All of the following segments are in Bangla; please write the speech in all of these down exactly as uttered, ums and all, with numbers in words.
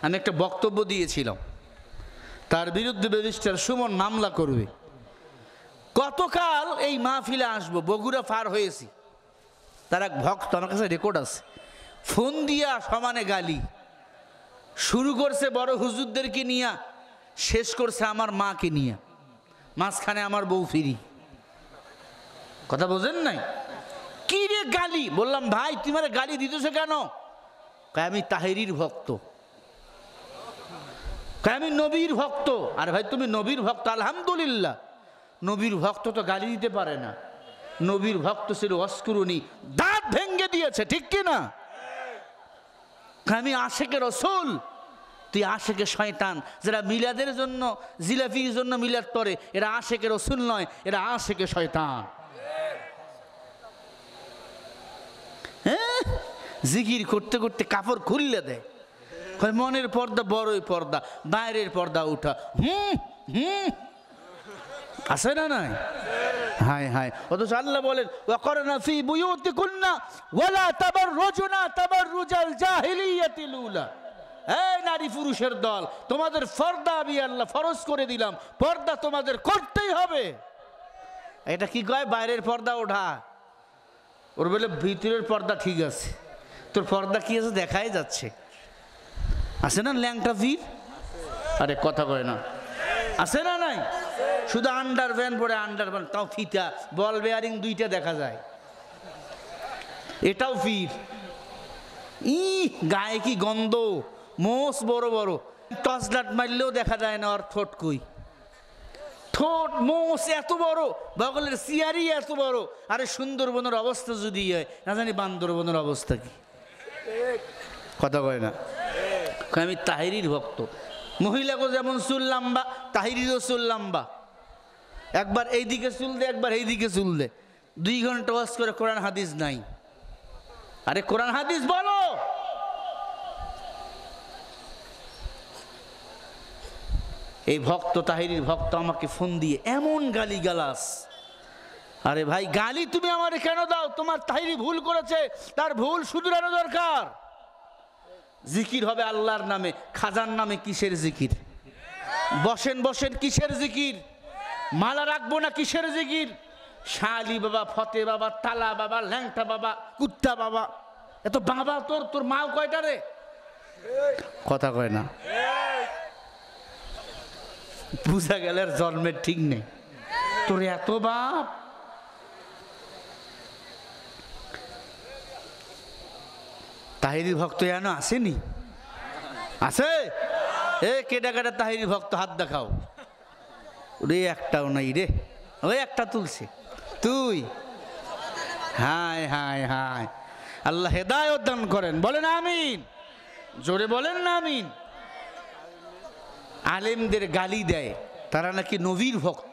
আমি একটা বক্তব্য দিয়েছিলাম, তার বিরুদ্ধে ব্যারিস্টার সুমন মামলা করবে। গতকাল এই মাহফিলে আসবো, বগুড়া পার হয়েছি, তার এক ভক্ত, আমার কাছে রেকর্ড আছে, ফোন দিয়া সমানে গালি শুরু করছে বড় হুজুরদেরকে নিয়ে, শেষ করছে আমার মাকে নিয়ে, মাঝখানে আমার বউ ফিরি। কথা বোঝেন নাই? কি রে গালি? বললাম ভাই তোমার গালি দিতেছে কেন? কয় আমি তাহেরির ভক্ত, কয় আমি নবীর ভক্ত। আর ভাই তুমি নবীর ভক্ত, আলহামদুলিল্লাহ, নবীর ভক্ত তো গালি দিতে পারে না, নবীর ভক্ত ছিল অস্কুরুনি, দাঁত ভেঙ্গে দিয়েছে, ঠিক কি না? আমি আশেকে রসুল, তুই আশেকে শয়তান। যারা মিলাদের জন্য জিলাপির জন্য মিলাদ করে, এরা আশেকে রসুল নয়, এরা আশেকে শয়তান। হ্যাঁ, জিকির করতে করতে কাপড় খুললে দেয়, মনের পর্দা বড়ই পর্দা, বাইরের পর্দা উঠা। হুম হুম আছে না নাই? হায় হায়। অথচ আল্লাহ বলেন ওয়াকরনা ফি বুয়ুতিকুন্না ওয়ালা তাবাররুজনা তাবাররুজাল জাহিলিয়াতিল উলা। এই নারী পুরুষের দল, তোমাদের পর্দা আমি আল্লাহ ফরজ করে দিলাম, পর্দা তোমাদের করতেই হবে। এটা কি কয়? বাইরের পর্দা ওঠা। ওর বলে ভিতরের পর্দা ঠিক আছে, তোর পর্দা কি আছে দেখাই যাচ্ছে। আছে না ল্যাংটা ভিড়? আরে কথা কয় না, আছে না নাই? শুধু আন্ডার ভ্যান পরে, আন্ডার ভ্যান তাও ফিতা, বল বেয়ারিং দুইটা দেখা যায়, এটাও ফির। ই গায়ে কি গন্ধ, মোষ বড় বড়, টর্চ লাইট মারলেও দেখা যায় না ওর ঠোঁট কই, ঠোঁট মোষ এত বড়, বগলের সিয়ারি এত বড়। আরে সুন্দরবনের অবস্থা যদি হয়, না জানি বান্দরবনের অবস্থা কি। কথা কয় না? আমি তাহেরির ভক্ত। মহিলাকে যেমন চুল লম্বা, তাহেরিরও চুল লম্বা, একবার এইদিকে চুল দে, একবার এইদিকে চুল দে, দুই ঘন্টা ওয়াজ করে কোরআন হাদিস নাই। আরে কোরআন হাদিস বলো। এই ভক্ত, তাহেরির ভক্ত আমাকে ফোন দিয়ে এমন গালি গালাস। আরে ভাই গালি তুমি আমারে কেন দাও? তোমার তাহেরি ভুল করেছে, তার ভুল শুধরানো দরকার। জিকির হবে আল্লাহর নামে, খাজার নামে কিসের জিকির? বসেন বসেন কিসের জিকির? মালা রাখবো না কিসের জিকির? শালি বাবা, ফতে বাবা, তালা বাবা, ল্যাংটা বাবা, কুত্তা বাবা, এত বাবা তোর, তোর মাও কয়টা রে? কথা কয় না, বুঝা গেল জন্মের ঠিক নেই তোর এত বাপ। তাহেরি ভক্ত এনো আসেনি? আছে? এ কেটা কেটা তাহেরি ভক্ত হাত দেখাও। রে একটাও নাই রে, ওই একটা তুলছে তুই। হায় হায় হায়, আল্লাহ হেদায়েত দান করেন, বলেন আমিন, জোরে বলেন না আমিন। আলেমদের গালি দেয়, তারা নাকি নবীর ভক্ত।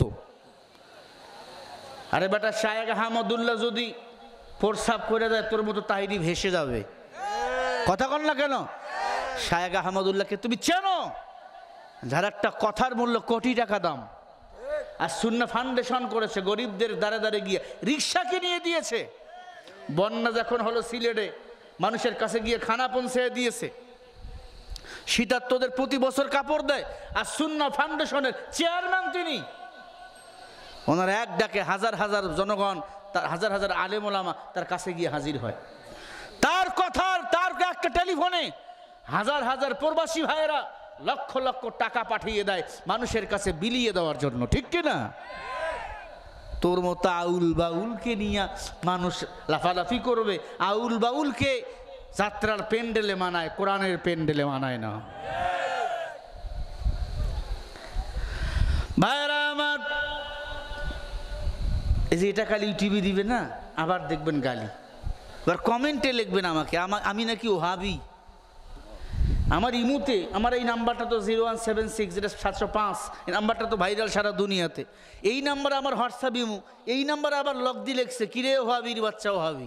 আরে বেটা শায়েখ আহমদুল্লাহ যদি প্রস্রাব করে দেয়, তোর মতো তাহেরি ভেসে যাবে। কথা কন না কেন? শায়েখ আহমদুল্লাহকে তুমি চেনো? যার একটা কথার মূল্য কোটি টাকা দাম। আর সুন্নাহ ফাউন্ডেশন করেছে, গরিবদের দ্বারে দ্বারে গিয়ে রিক্সা কিনিয়ে দিয়েছে। বন্যা যখন হলো সিলেটে, মানুষের কাছে গিয়ে খানা পৌঁছে দিয়েছে। শীতার্তদের প্রতি বছর কাপড় দেয়। আর সুন্নাহ ফাউন্ডেশনের চেয়ারম্যান তিনি। ওনার এক ডাকে হাজার হাজার জনগণ, তার হাজার হাজার আলেম ওলামা তার কাছে গিয়ে হাজির হয়। তার কথার, তার একটা টেলিফোনে হাজার হাজার প্রবাসী ভাইয়েরা লক্ষ লক্ষ টাকা পাঠিয়ে দেয় মানুষের কাছে বিলিয়ে দেওয়ার জন্য, ঠিক কিনা? তোর মতো আউল বাউলকে নিয়ে মানুষ লাফালাফি করবে। আউল বাউলকে যাত্রার প্যান্ডেলে মানায়, কোরআনের প্যান্ডেলে মানায় না। ভাইরা আমার, এই যে এটা খালি ইউটিউবে দিবে না, আবার দেখবেন গালি, এবার কমেন্টে লিখবেন আমাকে আমি নাকি ওহাবি। আমার ইমুতে, আমার এই নাম্বারটা তো জিরো ওয়ান সেভেন সিক্স যেটা সাতশো পাঁচ, এই নাম্বারটা তো ভাইরাল সারা দুনিয়াতে। এই নাম্বার আমার হোয়াটসঅ্যাপ ইমু, এই নাম্বারে আবার লক দিয়ে লেখছে কিরে ওহাবির বাচ্চা ওহাবি।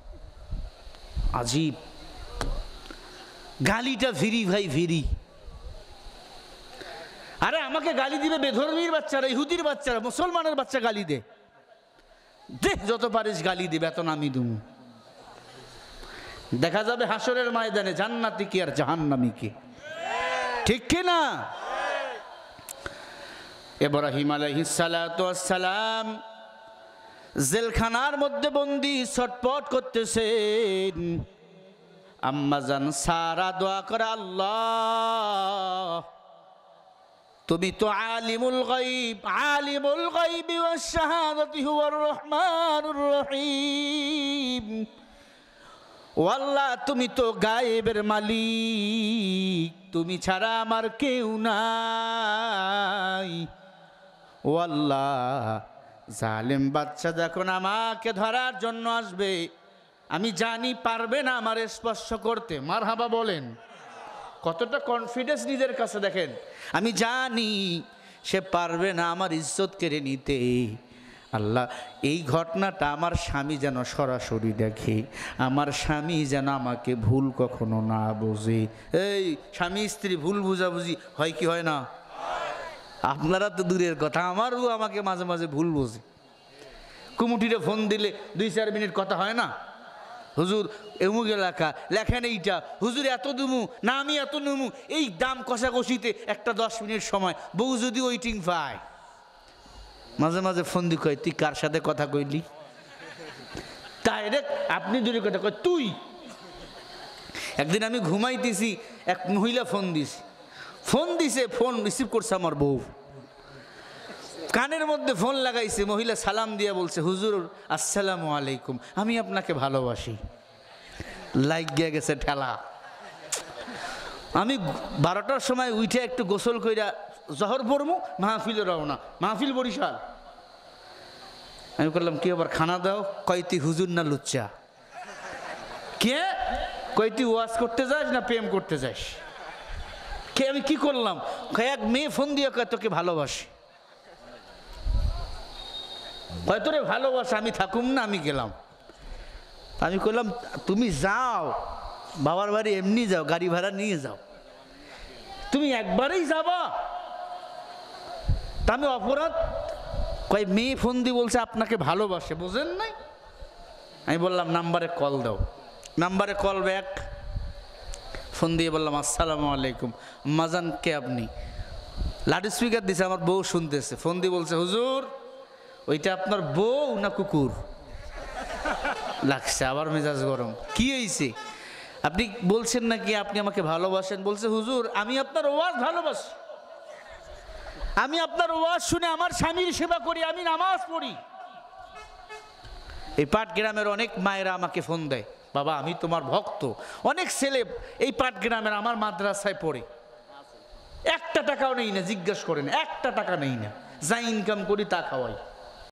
আজীব গালিটা ভিরি ভাই ভিরি। আরে আমাকে গালি দিবে বেধর্মীর বাচ্চারা, ইহুদির বাচ্চারা, মুসলমানের বাচ্চা গালি দে, দেখ যত পারিস গালি দিবে, এত নামি দুম। দেখা যাবে হাসরের ময়দানে জান্নাতি কি আর জাহান্নামী কি। ঠিক কিনা? ইব্রাহিম আলাইহিস সালাতু ওয়াস সালাম জেলখানার মধ্যে বন্দি ছটপট করতেছেন। আম্মাজান সারা দোয়া করে, আল্লাহ তুমি তো আলিমুল গায়ব, আলিমুল গায়বি ওয়াস শাহাদাতি হুয়ার রহমানুর রহিম। ও আল্লাহ, তুমি তো গায়েবের মালিক, তুমি ছাড়া আমার কেউ নাই। ও আল্লাহ, জালেম বাদশা যখন আমাকে ধরার জন্য আসবে, আমি জানি পারবে না আমার স্পর্শ করতে। মারহাবা বলেন। কতটা কনফিডেন্স নিজের কাছে দেখেন। আমি জানি সে পারবে না আমার ইজ্জত কেড়ে নিতে। আল্লাহ, এই ঘটনাটা আমার স্বামী যেন সরাসরি দেখে, আমার স্বামী যেন আমাকে ভুল কখনো না বোঝে। এই স্বামী স্ত্রী ভুল বুঝাবুঝি হয় কি হয় না? আপনারা তো দূরের কথা, আমারও আমাকে মাঝে মাঝে ভুল বোঝে। কুমুটিরে ফোন দিলে দুই চার মিনিট কথা হয় না, হুজুর এমুক এলাকা লেখেন এইটা, হুজুর এত দুমু না আমি এত নেমু, এই দাম কষাকষিতে একটা দশ মিনিট সময় বউ যদি ওয়েটিং পায়, মাঝে মাঝে ফোন দি কয় তুই কার সাথে কথা কইলি? তাই রে আপনি দূরে কথা কয় তুই। একদিন আমি ঘুমাইতেছি, এক মহিলা ফোন দিছি, ফোন দিছে, ফোন রিসিভ করছে আমার বউ, কানের মধ্যে ফোন লাগাইছে, মহিলা সালাম দিয়া বলছে, হুজুর আসসালামু আলাইকুম, আমি আপনাকে ভালোবাসি। লাইক গিয়া গেছে ঠেলা। আমি বারোটার সময় উঠে একটু গোসল কইরা জহর পড়মু, মাহফিলে রওনা, মাহফিল বরিশাল। আমি বললাম কি আবার খানা দাও? কয়তি হুজুর না লুচ্চা? কে কয়তি ওয়াজ করতে যাস না প্রেম করতে যাস? কে আমি কি করলাম? এক মেয়ে ফোন দিয়ে কয় তোকে ভালোবাসি। হয়তো রে ভালোবাসা, আমি থাকুম না, আমি গেলাম। আমি কইলাম তুমি যাও বাবার বাড়ি, এমনি যাও, গাড়ি ভাড়া নিয়ে যাও, তুমি একবারেই যাবা? তা আমি অপরাধ? কয় মেয়ে ফোন দিয়ে বলছে আপনাকে ভালোবাসে, বোঝেন নাই? আমি বললাম নাম্বারে কল দাও। নাম্বারে কল ব্যাক, ফোন দিয়ে বললাম আসসালামু আলাইকুম, মাজান কে আপনি? লাউড স্পিকার দিছে, আমার বউ শুনতেছে। ফোন দিয়ে বলছে হুজুর ওইটা আপনার বউ না কুকুর? লাগছে আবার মেজাজ গরম। কি হয়েছে? আপনি বলছেন নাকি আপনি আমাকে ভালোবাসেন? বলছে হুজুর আমি আপনার ওয়াজ ভালোবাসি, আমি আপনার ওয়াজ শুনে আমার স্বামীর সেবা করি, আমি নামাজ পড়ি। এই পাটগ্রামের অনেক মায়েরা আমাকে ফোন দেয়, বাবা আমি তোমার ভক্ত। অনেক ছেলে এই পাটগ্রামের আমার মাদ্রাসায় পড়ে, একটা টাকাও নেই না, জিজ্ঞাসা করেন, একটা টাকা নেই না, যা ইনকাম করি তা খাওয়াই।